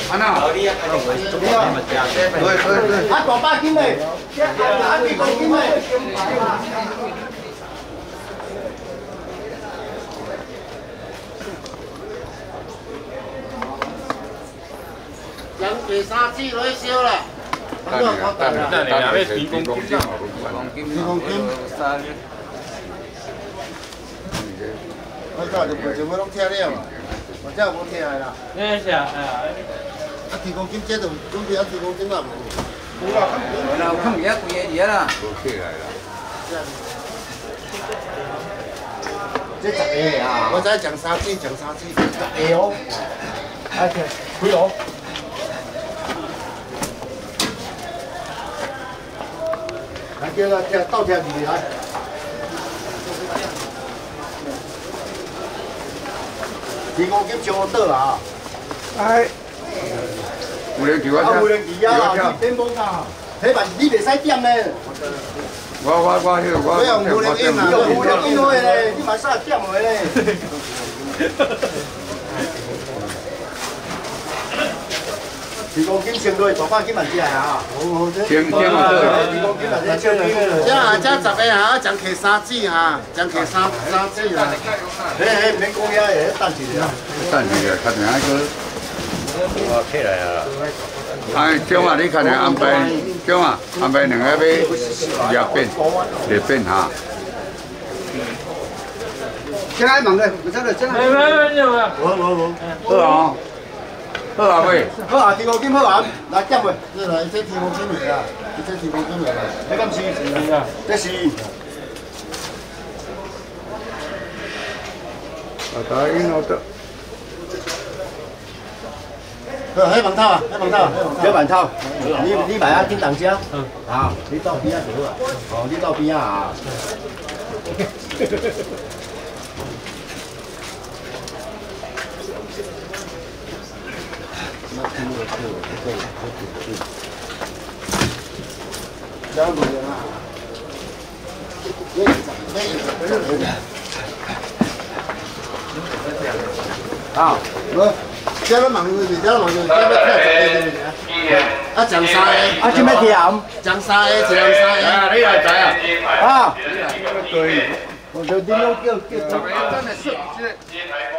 安那？对。 啊，大把斤的，啊，几公斤的。两地三子落去烧啦。那你两位提供金价， 我早就袂想要拢听了嘛，我这无听的啦。 那是啊， 啊，提供金这就准备啊，提供金啊无。有啊， 然后看也贵一点啦。无起来啦。 这10个啊，我再讲3子，10个哦。哎，几哦？来，叫他倒车进去来。2公斤上倒啊！哎， 有人叫我啊，有人骑啊，你点无啊？迄万你袂使点呢。 我用无人烟啊，无人烟落咧，你嘛煞点落咧。2公斤上落，大把斤万只啊！好， 先 2公斤啊，这少斤了。这10个啊，将摕3子啊，将摕3子啊。嘿，免讲遐个，等一下。 等一下，看下个。 我起来啊！ 哎，中啊，你看下安排，中啊，安排2个要热变哈。 进来问个，唔知嘞，进来。无。 好啊，好啊，喂。 好啊，2公斤好啊，来点喂。这来，这2公斤嚟啊，这2公斤嚟啦。你敢是？是啊。这是。 啊，答应我的。 迄馒头啊，小馒头，你买啊，紧当家。啊，你到边啊就好啊。哦，你到边啊。啊，我。这个忙就是，这个忙就是，这个跳10个啊，讲3个，啊，这要跳，讲3个，一人3个。 啊，你来知啊？ 啊， 对。 我就你拢叫。 真的是。